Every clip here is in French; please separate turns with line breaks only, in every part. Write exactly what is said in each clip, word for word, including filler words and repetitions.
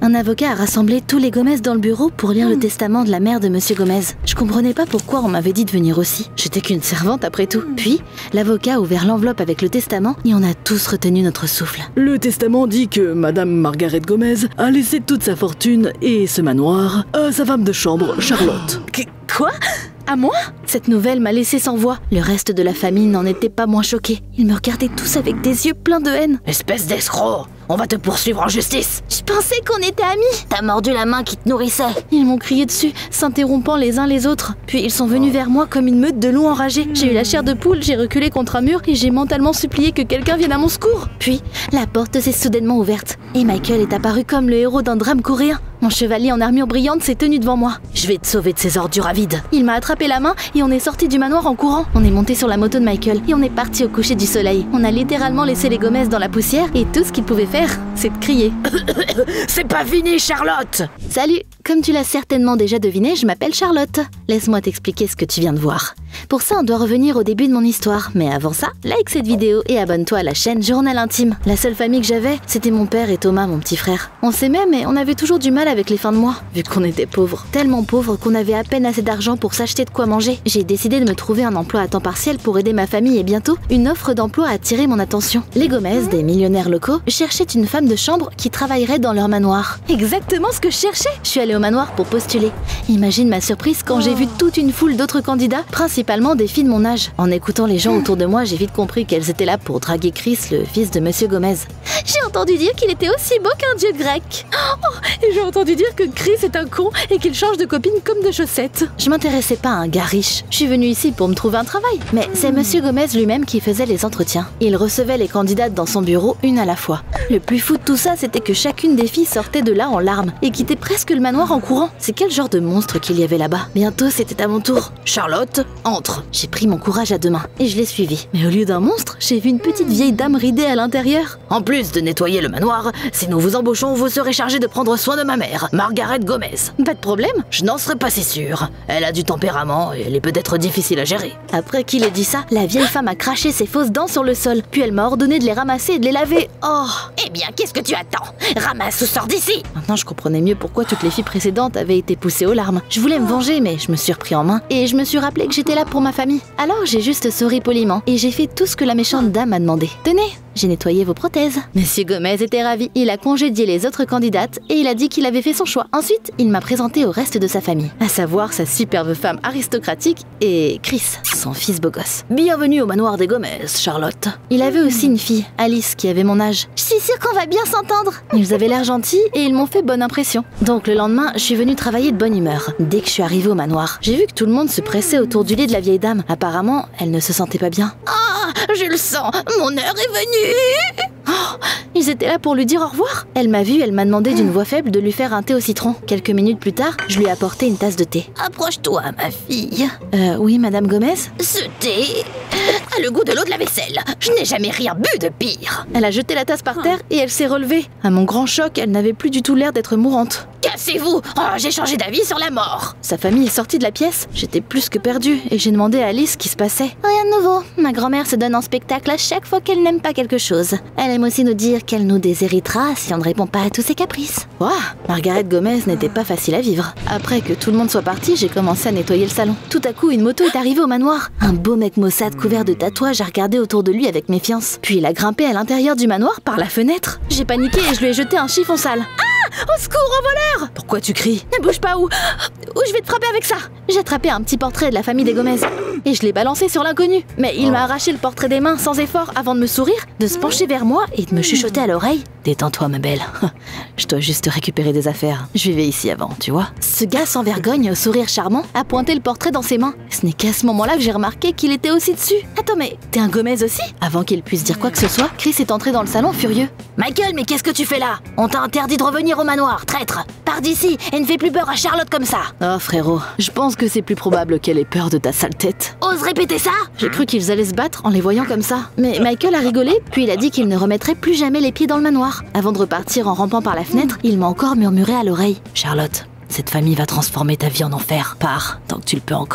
Un avocat a rassemblé tous les Gomez dans le bureau pour lire le testament de la mère de Monsieur Gomez. Je comprenais pas pourquoi on m'avait dit de venir aussi. J'étais qu'une servante après tout. Puis, l'avocat a ouvert l'enveloppe avec le testament et on a tous retenu notre souffle.
Le testament dit que Madame Margaret Gomez a laissé toute sa fortune et ce manoir à sa femme de chambre, Charlotte.
Qu quoi? À moi? Cette nouvelle m'a laissé sans voix. Le reste de la famille n'en était pas moins choqué. Ils me regardaient tous avec des yeux pleins de haine.
Espèce d'escroc! On va te poursuivre en justice!
Je pensais qu'on était amis.
T'as mordu la main qui te nourrissait!
Ils m'ont crié dessus, s'interrompant les uns les autres. Puis ils sont venus vers moi comme une meute de loups enragés. J'ai eu la chair de poule, j'ai reculé contre un mur et j'ai mentalement supplié que quelqu'un vienne à mon secours. Puis, la porte s'est soudainement ouverte et Michael est apparu comme le héros d'un drame coréen. Mon chevalier en armure brillante s'est tenu devant moi.
Je vais te sauver de ces ordures avides.
Il m'a attrapé la main et on est sorti du manoir en courant. On est monté sur la moto de Michael et on est parti au coucher du soleil. On a littéralement laissé les Gomez dans la poussière et tout ce qu'ils pouvaient faire, c'est de crier.
C'est pas fini, Charlotte!
Salut! Comme tu l'as certainement déjà deviné, je m'appelle Charlotte. Laisse-moi t'expliquer ce que tu viens de voir. Pour ça, on doit revenir au début de mon histoire. Mais avant ça, like cette vidéo et abonne-toi à la chaîne Journal Intime. La seule famille que j'avais, c'était mon père et Thomas, mon petit frère. On s'aimait, mais on avait toujours du mal avec les fins de mois, vu qu'on était pauvres. Tellement pauvres qu'on avait à peine assez d'argent pour s'acheter de quoi manger. J'ai décidé de me trouver un emploi à temps partiel pour aider ma famille et bientôt, une offre d'emploi a attiré mon attention. Les Gomez, des millionnaires locaux, cherchaient une femme de chambre qui travaillerait dans leur manoir. Exactement ce que je cherchais! Je suis allée au manoir pour postuler. Imagine ma surprise quand j'ai vu toute une foule d'autres candidats, principalement des filles de mon âge. En écoutant les gens autour de moi, j'ai vite compris qu'elles étaient là pour draguer Chris, le fils de Monsieur Gomez. J'ai entendu dire qu'il était aussi beau qu'un dieu grec. Oh, et j'ai entendu dire que Chris est un con et qu'il change de copine comme de chaussettes. Je m'intéressais pas à un gars riche. Je suis venue ici pour me trouver un travail. Mais c'est Monsieur Gomez lui-même qui faisait les entretiens. Il recevait les candidates dans son bureau une à la fois. Le plus fou de tout ça, c'était que chacune des filles sortait de là en larmes et quittait presque le manoir en courant. C'est quel genre de monstre qu'il y avait là-bas? Bientôt, c'était à mon tour. Charlotte, entre. J'ai pris mon courage à deux mains et je l'ai suivi. Mais au lieu d'un monstre, j'ai vu une petite vieille dame ridée à l'intérieur.
En plus de nettoyer le manoir, si nous vous embauchons, vous serez chargé de prendre soin de ma mère, Margaret Gomez.
Pas de problème.
Je n'en serais pas si sûre. Elle a du tempérament et elle est peut-être difficile à gérer.
Après qu'il ait dit ça, la vieille femme a craché ses fausses dents sur le sol. Puis elle m'a ordonné de les ramasser et de les laver. Oh!
Eh bien, qu'est-ce que tu attends? Ramasse ou sors d'ici!
Maintenant, je comprenais mieux pourquoi toutes les filles précédentes avaient été poussées aux larmes. Je voulais me venger, mais je me suis repris en main et je me suis rappelé que j'étais là pour ma famille. Alors j'ai juste souri poliment et j'ai fait tout ce que la méchante dame m'a demandé. Tenez, j'ai nettoyé vos prothèses. Monsieur Gomez était ravi. Il a congédié les autres candidates et il a dit qu'il avait fait son choix. Ensuite, il m'a présenté au reste de sa famille, à savoir sa superbe femme aristocratique et Chris, son fils beau gosse.
Bienvenue au manoir des Gomez, Charlotte.
Il avait aussi une fille, Alice, qui avait mon âge. Je suis sûre qu'on va bien s'entendre. Ils avaient l'air gentils et ils m'ont fait bonne impression. Donc le lendemain, je suis venue travailler de bonne humeur. Dès que je suis arrivée au manoir, j'ai vu que tout le monde se pressait autour du lit de la vieille dame. Apparemment, elle ne se sentait pas bien.
Ah, je le sens, mon heure est venue.
Oh, ils étaient là pour lui dire au revoir. Elle m'a vue, elle m'a demandé d'une voix faible de lui faire un thé au citron. Quelques minutes plus tard, je lui ai apporté une tasse de thé.
Approche-toi, ma fille.
Euh, oui, Madame Gomez?
Ce thé a le goût de l'eau de la vaisselle. Je n'ai jamais rien bu de pire.
Elle a jeté la tasse par terre et elle s'est relevée. À mon grand choc, elle n'avait plus du tout l'air d'être mourante.
Cassez-vous! Oh, j'ai changé d'avis sur la mort.
Sa famille est sortie de la pièce. J'étais plus que perdue et j'ai demandé à Alice ce qui se passait. Rien de nouveau. Ma grand-mère se donne en spectacle à chaque fois qu'elle n'aime pas quelque chose. Elle aime aussi nous dire qu'elle nous déshéritera si on ne répond pas à tous ses caprices. Ouah, Margaret Gomez n'était pas facile à vivre. Après que tout le monde soit parti, j'ai commencé à nettoyer le salon. Tout à coup, une moto est arrivée au manoir. Un beau mec maussade couvert de tatouages a regardé autour de lui avec méfiance. Puis il a grimpé à l'intérieur du manoir par la fenêtre. J'ai paniqué et je lui ai jeté un chiffon sale. Ah! Au secours, au voleur!
Pourquoi tu cries?
Ne bouge pas où? Où je vais te frapper avec ça? J'ai attrapé un petit portrait de la famille des Gomez et je l'ai balancé sur l'inconnu. Mais il m'a arraché le portrait des mains sans effort avant de me sourire, de se pencher vers moi et de me chuchoter à l'oreille. Détends-toi, ma belle. Je dois juste récupérer des affaires. Je vivais ici avant, tu vois. Ce gars sans vergogne, au sourire charmant, a pointé le portrait dans ses mains. Ce n'est qu'à ce moment-là que j'ai remarqué qu'il était aussi dessus. Attends, mais t'es un Gomez aussi? Avant qu'il puisse dire quoi que ce soit, Chris est entré dans le salon furieux.
Michael, mais qu'est-ce que tu fais là? On t'a interdit de revenir au manoir, traître. Pars d'ici et ne fais plus peur à Charlotte comme ça.
Oh frérot, je pense que c'est plus probable qu'elle ait peur de ta sale tête.
Ose répéter ça?
J'ai cru qu'ils allaient se battre en les voyant comme ça. Mais Michael a rigolé, puis il a dit qu'il ne remettrait plus jamais les pieds dans le manoir. Avant de repartir en rampant par la fenêtre, il m'a encore murmuré à l'oreille. Charlotte, cette famille va transformer ta vie en enfer. Pars, tant que tu le peux encore.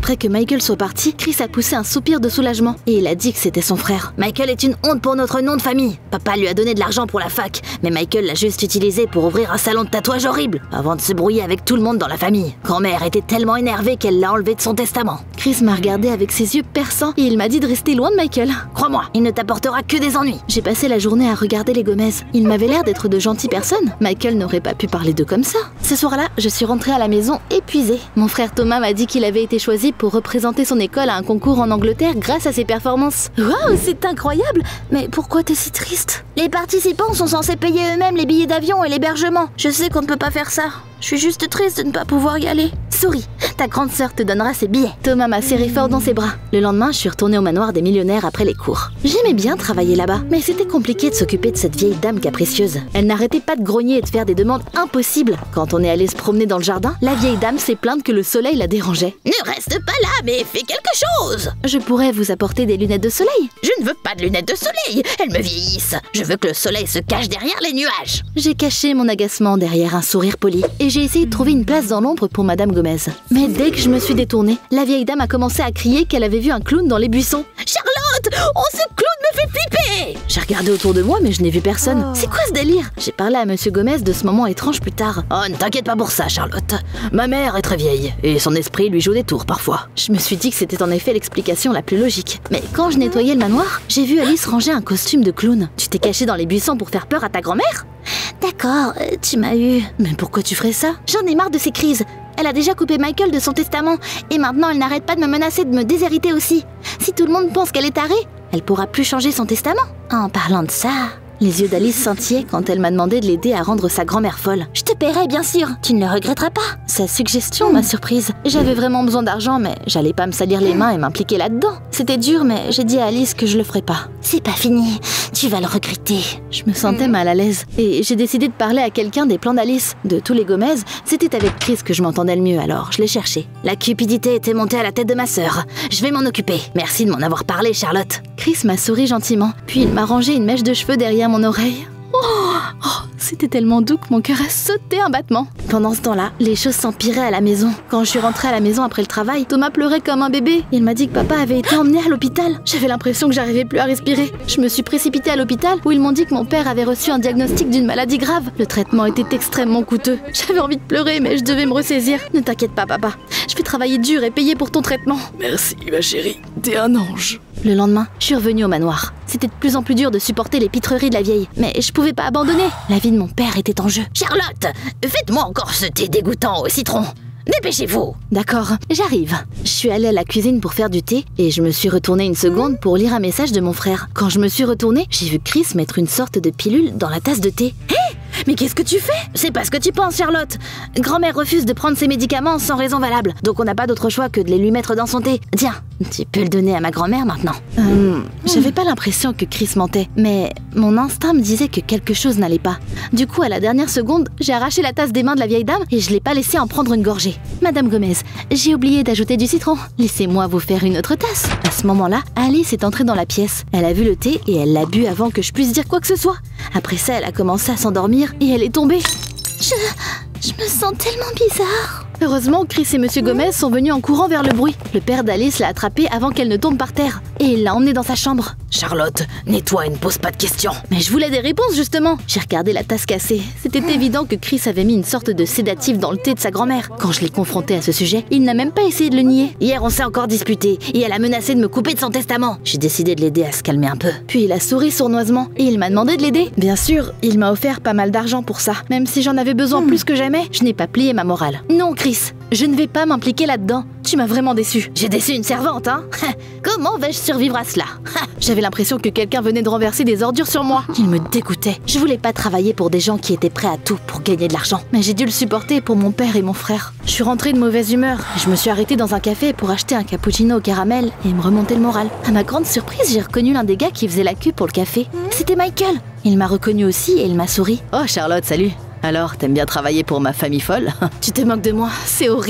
Après que Michael soit parti, Chris a poussé un soupir de soulagement et il a dit que c'était son frère.
Michael est une honte pour notre nom de famille. Papa lui a donné de l'argent pour la fac, mais Michael l'a juste utilisé pour ouvrir un salon de tatouage horrible, avant de se brouiller avec tout le monde dans la famille. Grand-mère était tellement énervée qu'elle l'a enlevé de son testament.
Chris m'a regardé avec ses yeux perçants et il m'a dit de rester loin de Michael.
Crois-moi, il ne t'apportera que des ennuis.
J'ai passé la journée à regarder les Gomez. Ils m'avaient l'air d'être de gentilles personnes. Michael n'aurait pas pu parler d'eux comme ça. Ce soir-là, je suis rentrée à la maison épuisée. Mon frère Thomas m'a dit qu'il avait été choisi pour représenter son école à un concours en Angleterre grâce à ses performances. Waouh, c'est incroyable! Mais pourquoi t'es si triste?
Les participants sont censés payer eux-mêmes les billets d'avion et l'hébergement. Je sais qu'on ne peut pas faire ça. Je suis juste triste de ne pas pouvoir y aller.
Souris, ta grande sœur te donnera ses billets. Thomas m'a serré fort dans ses bras. Le lendemain, je suis retournée au manoir des millionnaires après les cours. J'aimais bien travailler là-bas, mais c'était compliqué de s'occuper de cette vieille dame capricieuse. Elle n'arrêtait pas de grogner et de faire des demandes impossibles. Quand on est allé se promener dans le jardin, la vieille dame s'est plainte que le soleil la dérangeait.
Ne reste pas là, mais fais quelque chose.
Je pourrais vous apporter des lunettes de soleil.
Je ne veux pas de lunettes de soleil, elles me vieillissent. Je veux que le soleil se cache derrière les nuages.
J'ai caché mon agacement derrière un sourire poli et j'ai essayé de trouver une place dans l'ombre pour Madame Gomez. Mais dès que je me suis détournée, la vieille dame a commencé à crier qu'elle avait vu un clown dans les buissons.
Charlotte, oh ce clown me fait flipper.
J'ai regardé autour de moi mais je n'ai vu personne. C'est quoi ce délire? J'ai parlé à Monsieur Gomez de ce moment étrange plus tard.
Oh, ne t'inquiète pas pour ça, Charlotte. Ma mère est très vieille et son esprit lui joue des tours parfois.
Je me suis dit que c'était en effet l'explication la plus logique. Mais quand je nettoyais le manoir, j'ai vu Alice ranger un costume de clown. Tu t'es cachée dans les buissons pour faire peur à ta grand-mère?
D'accord, euh, tu m'as eu.
Mais pourquoi tu ferais ça?
J'en ai marre de ces crises. Elle a déjà coupé Michael de son testament et maintenant elle n'arrête pas de me menacer de me déshériter aussi. Si tout le monde pense qu'elle est tarée, elle pourra plus changer son testament. En parlant de ça...
Les yeux d'Alice scintillaient quand elle m'a demandé de l'aider à rendre sa grand-mère folle.
Je te paierai bien sûr, tu ne le regretteras pas.
Sa suggestion m'a surprise. J'avais vraiment besoin d'argent mais j'allais pas me salir les mains et m'impliquer là-dedans. C'était dur mais j'ai dit à Alice que je le ferais pas.
C'est pas fini, tu vas le regretter.
Je me sentais mal à l'aise et j'ai décidé de parler à quelqu'un des plans d'Alice. De tous les Gomez, c'était avec Chris que je m'entendais le mieux alors je l'ai cherché.
La cupidité était montée à la tête de ma sœur. Je vais m'en occuper. Merci de m'en avoir parlé, Charlotte.
Chris m'a souri gentiment, puis il m'a rangé une mèche de cheveux derrière mon oreille. Oh, oh, c'était tellement doux que mon cœur a sauté un battement. Pendant ce temps-là, les choses s'empiraient à la maison. Quand je suis rentrée à la maison après le travail, Thomas pleurait comme un bébé. Il m'a dit que papa avait été emmené à l'hôpital. J'avais l'impression que j'arrivais plus à respirer. Je me suis précipitée à l'hôpital où ils m'ont dit que mon père avait reçu un diagnostic d'une maladie grave. Le traitement était extrêmement coûteux. J'avais envie de pleurer mais je devais me ressaisir. Ne t'inquiète pas papa, je vais travailler dur et payer pour ton traitement.
Merci ma chérie, t'es un ange.
Le lendemain, je suis revenue au manoir. C'était de plus en plus dur de supporter les pitreries de la vieille, mais je pouvais pas abandonner. La vie de mon père était en jeu.
Charlotte, faites-moi encore ce thé dégoûtant au citron. Dépêchez-vous.
D'accord, j'arrive. Je suis allée à la cuisine pour faire du thé et je me suis retournée une seconde pour lire un message de mon frère. Quand je me suis retournée, j'ai vu Chris mettre une sorte de pilule dans la tasse de thé. Hé, mais qu'est-ce que tu fais?
C'est pas ce que tu penses, Charlotte. Grand-mère refuse de prendre ses médicaments sans raison valable, donc on n'a pas d'autre choix que de les lui mettre dans son thé. Tiens, tu peux le donner à ma grand-mère maintenant.
Euh, j'avais pas l'impression que Chris mentait, mais mon instinct me disait que quelque chose n'allait pas. Du coup, à la dernière seconde, j'ai arraché la tasse des mains de la vieille dame et je l'ai pas laissé en prendre une gorgée. Madame Gomez, j'ai oublié d'ajouter du citron. Laissez-moi vous faire une autre tasse. À ce moment-là, Alice est entrée dans la pièce. Elle a vu le thé et elle l'a bu avant que je puisse dire quoi que ce soit. Après ça, elle a commencé à s'endormir et elle est tombée.
Je... je me sens tellement bizarre.
Heureusement, Chris et Monsieur Gomez sont venus en courant vers le bruit. Le père d'Alice l'a attrapée avant qu'elle ne tombe par terre et il l'a emmenée dans sa chambre.
Charlotte, nettoie et ne pose pas de questions.
Mais je voulais des réponses justement. J'ai regardé la tasse cassée. C'était évident que Chris avait mis une sorte de sédatif dans le thé de sa grand-mère. Quand je l'ai confronté à ce sujet, il n'a même pas essayé de le nier.
Hier, on s'est encore disputé et elle a menacé de me couper de son testament. J'ai décidé de l'aider à se calmer un peu.
Puis il a souri sournoisement et il m'a demandé de l'aider. Bien sûr, il m'a offert pas mal d'argent pour ça. Même si j'en avais besoin hmm. plus que jamais, je n'ai pas plié ma morale. Non, Chris, je ne vais pas m'impliquer là-dedans. Tu m'as vraiment déçu.
J'ai déçu une servante, hein. Comment vais-je survivre à cela?
J'avais l'impression que quelqu'un venait de renverser des ordures sur moi. Il me dégoûtait. Je voulais pas travailler pour des gens qui étaient prêts à tout pour gagner de l'argent. Mais j'ai dû le supporter pour mon père et mon frère. Je suis rentrée de mauvaise humeur. Je me suis arrêtée dans un café pour acheter un cappuccino au caramel et me remonter le moral. À ma grande surprise, j'ai reconnu l'un des gars qui faisait la queue pour le café. C'était Michael. Il m'a reconnu aussi et il m'a souri.
Oh Charlotte, salut. Alors, t'aimes bien travailler pour ma famille folle?
Tu te moques de moi, c'est horrible.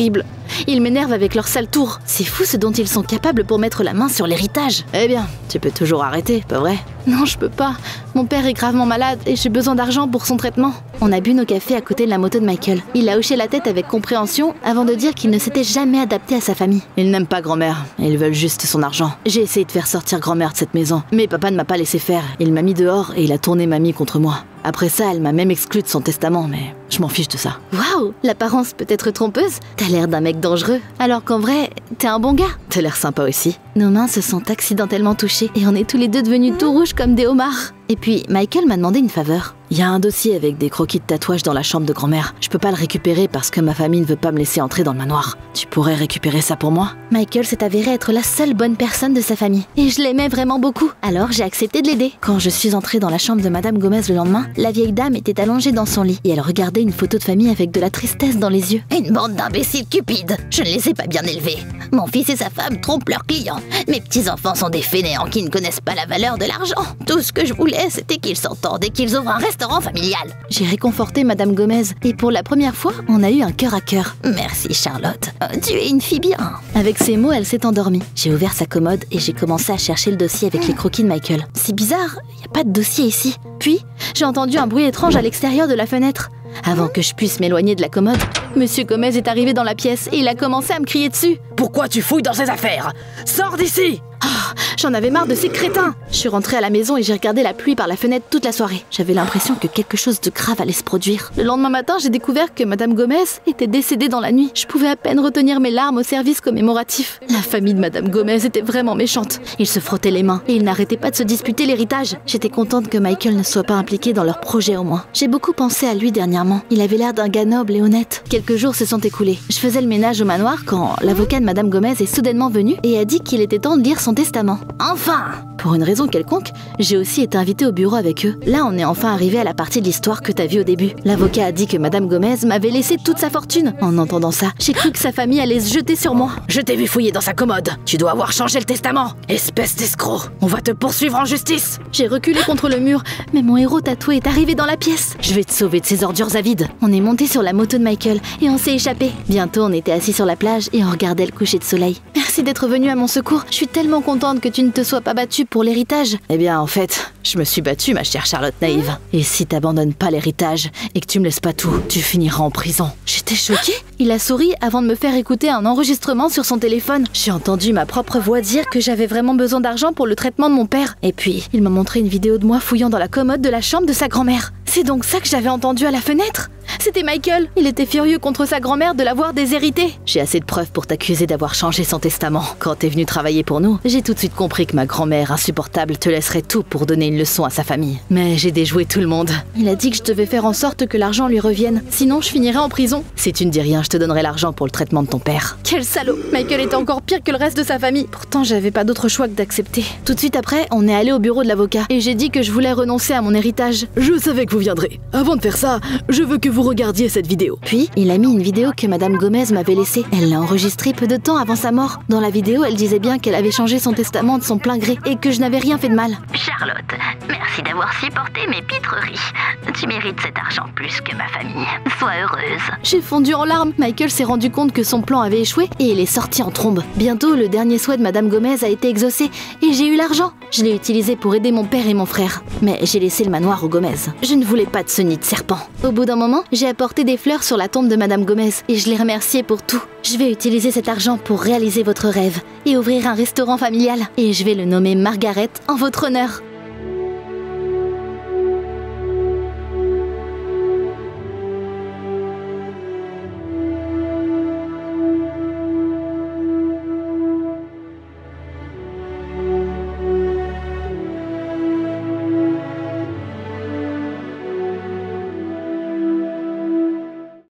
Ils m'énervent avec leur sale tour. C'est fou ce dont ils sont capables pour mettre la main sur l'héritage. Eh bien, tu peux toujours arrêter, pas vrai? Non, je peux pas. Mon père est gravement malade et j'ai besoin d'argent pour son traitement. On a bu nos cafés à côté de la moto de Michael. Il a hoché la tête avec compréhension avant de dire qu'il ne s'était jamais adapté à sa famille. Ils n'aiment pas grand-mère, ils veulent juste son argent. J'ai essayé de faire sortir grand-mère de cette maison, mais papa ne m'a pas laissé faire. Il m'a mis dehors et il a tourné mamie contre moi. Après ça, elle m'a même exclu de son testament, mais je m'en fiche de ça. Waouh, l'apparence peut être trompeuse. T'as l'air d'un mec dangereux, alors qu'en vrai, t'es un bon gars. T'as l'air sympa aussi. Nos mains se sont accidentellement touchées et on est tous les deux devenus tout rouges comme des homards. Et puis, Michael m'a demandé une faveur. Il y a un dossier avec des croquis de tatouage dans la chambre de grand-mère. Je peux pas le récupérer parce que ma famille ne veut pas me laisser entrer dans le manoir. Tu pourrais récupérer ça pour moi? Michael s'est avéré être la seule bonne personne de sa famille. Et je l'aimais vraiment beaucoup. Alors j'ai accepté de l'aider. Quand je suis entrée dans la chambre de Madame Gomez le lendemain, la vieille dame était allongée dans son lit et elle regardait une photo de famille avec de la tristesse dans les yeux.
Une bande d'imbéciles cupides. Je ne les ai pas bien élevés. Mon fils et sa femme trompent leurs clients. Mes petits-enfants sont des fainéants qui ne connaissent pas la valeur de l'argent. Tout ce que je voulais, c'était qu'ils s'entendent et qu'ils ouvrent un restaurant familial.
J'ai réconforté Madame Gomez et pour la première fois, on a eu un cœur à cœur.
Merci Charlotte, tu es une fille bien.
Avec ces mots, elle s'est endormie. J'ai ouvert sa commode et j'ai commencé à chercher le dossier avec les croquis de Michael. C'est bizarre, il n'y a pas de dossier ici. Puis, j'ai entendu un bruit étrange à l'extérieur de la fenêtre. Avant que je puisse m'éloigner de la commode, Monsieur Gomez est arrivé dans la pièce et il a commencé à me crier dessus.
Pourquoi tu fouilles dans ces affaires? Sors d'ici!
Oh, j'en avais marre de ces crétins. Je suis rentrée à la maison et j'ai regardé la pluie par la fenêtre toute la soirée. J'avais l'impression que quelque chose de grave allait se produire. Le lendemain matin, j'ai découvert que Madame Gomez était décédée dans la nuit. Je pouvais à peine retenir mes larmes au service commémoratif. La famille de Madame Gomez était vraiment méchante. Ils se frottaient les mains et ils n'arrêtaient pas de se disputer l'héritage. J'étais contente que Michael ne soit pas impliqué dans leur projet au moins. J'ai beaucoup pensé à lui dernièrement. Il avait l'air d'un gars noble et honnête. Quelques jours se sont écoulés. Je faisais le ménage au manoir quand l'avocat de Madame Gomez est soudainement venu et a dit qu'il était temps de lire son testament.
Enfin!
Pour une raison quelconque, j'ai aussi été invitée au bureau avec eux. Là, on est enfin arrivé à la partie de l'histoire que t'as vue au début. L'avocat a dit que Madame Gomez m'avait laissé toute sa fortune. En entendant ça, j'ai cru que sa famille allait se jeter sur moi.
Je t'ai vu fouiller dans sa commode. Tu dois avoir changé le testament. Espèce d'escroc. On va te poursuivre en justice.
J'ai reculé contre le mur, mais mon héros tatoué est arrivé dans la pièce. Je vais te sauver de ces ordures avides. On est monté sur la moto de Michael et on s'est échappé. Bientôt, on était assis sur la plage et on regardait le coucher de soleil. Merci d'être venu à mon secours. Je suis tellement contente que tu ne te sois pas battue pour l'héritage.
Eh bien, en fait, je me suis battue, ma chère Charlotte naïve. Et si t'abandonnes pas l'héritage et que tu me laisses pas tout, tu finiras en prison.
J'étais choquée. Il a souri avant de me faire écouter un enregistrement sur son téléphone. J'ai entendu ma propre voix dire que j'avais vraiment besoin d'argent pour le traitement de mon père. Et puis, il m'a montré une vidéo de moi fouillant dans la commode de la chambre de sa grand-mère. C'est donc ça que j'avais entendu à la fenêtre? C'était Michael. Il était furieux contre sa grand-mère de l'avoir déshéritée. J'ai assez de preuves pour t'accuser d'avoir changé son testament. Quand t'es venu travailler pour nous, j'ai tout de suite compris que ma grand-mère insupportable te laisserait tout pour donner une leçon à sa famille. Mais j'ai déjoué tout le monde. Il a dit que je devais faire en sorte que l'argent lui revienne, sinon je finirais en prison. Si tu ne dis rien, je te donnerai l'argent pour le traitement de ton père. Quel salaud! Michael était encore pire que le reste de sa famille. Pourtant, j'avais pas d'autre choix que d'accepter. Tout de suite après, on est allé au bureau de l'avocat et j'ai dit que je voulais renoncer à mon héritage.
Je savais que vous viendrez. Avant de faire ça, je veux que vous regardiez cette vidéo.
Puis, il a mis une vidéo que Madame Gomez m'avait laissée. Elle l'a enregistrée peu de temps avant sa mort. Dans la vidéo, elle disait bien qu'elle avait changé son testament de son plein gré et que je n'avais rien fait de mal.
Charlotte, merci d'avoir supporté mes pitreries. Tu mérites cet argent plus que ma famille. Sois heureuse.
J'ai fondu en larmes. Michael s'est rendu compte que son plan avait échoué et il est sorti en trombe. Bientôt, le dernier souhait de Madame Gomez a été exaucé et j'ai eu l'argent. Je l'ai utilisé pour aider mon père et mon frère. Mais j'ai laissé le manoir aux Gomez. Je ne voulais pas de ce nid de serpent. Au bout d'un moment, j'ai apporté des fleurs sur la tombe de Madame Gomez et je l'ai remerciée pour tout. Je vais utiliser cet argent pour réaliser votre rêve et ouvrir un restaurant familial. Et je vais le nommer Margaret en votre honneur.